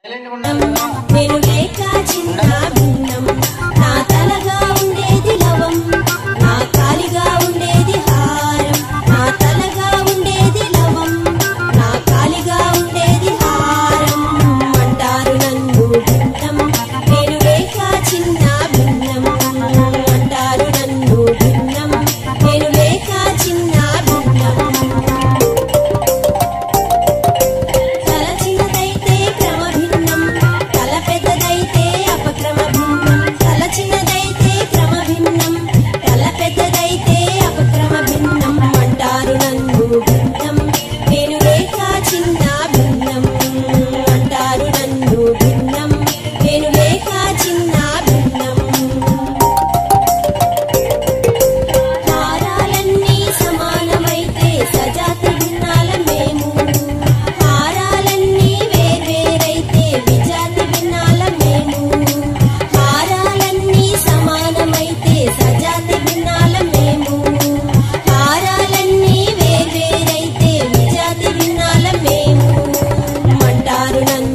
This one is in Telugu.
నేను లేక చిన్న భిన్నం నా తలగా ఉండేది లవం నా కాలిగా ఉండేది హారం నా తలగా ఉండేది లవం నా కాలిగా ఉండేది హారం అంటారు నన్ను భిన్నం నేను లేక చిన్న భిన్నం అంటారు నన్ను భిన్నం నేను లేక చిన్న భిన్నం అంటారు నన్ను